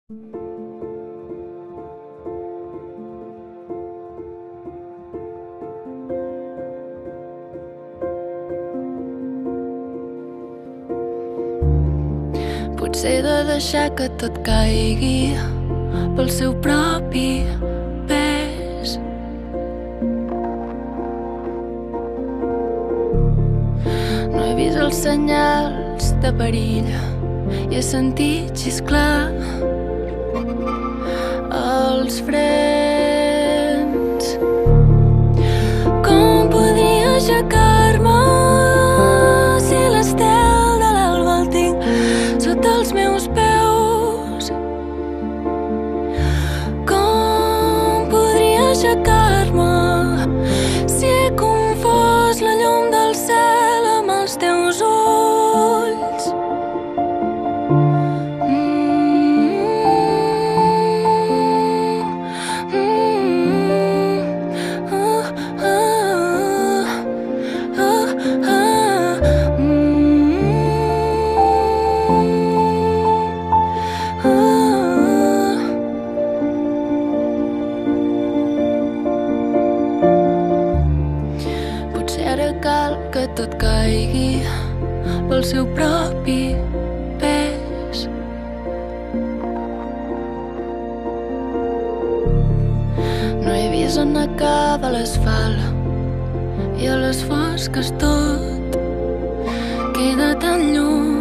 Potser he de deixar que tot caigui pel seu propi pes. No he vist els senyals de perill i he sentit xisclar els frens. Com podria aixecar-me si l'estel de l'alba el tinc sota els meus peus? Com podria aixecar-me si he confós la llum del cel amb els teus ulls? Potser ara cal que tot caigui pel seu propi pes. No he vist on acaba l'asfalt i a les fosques tot queda tan lluny.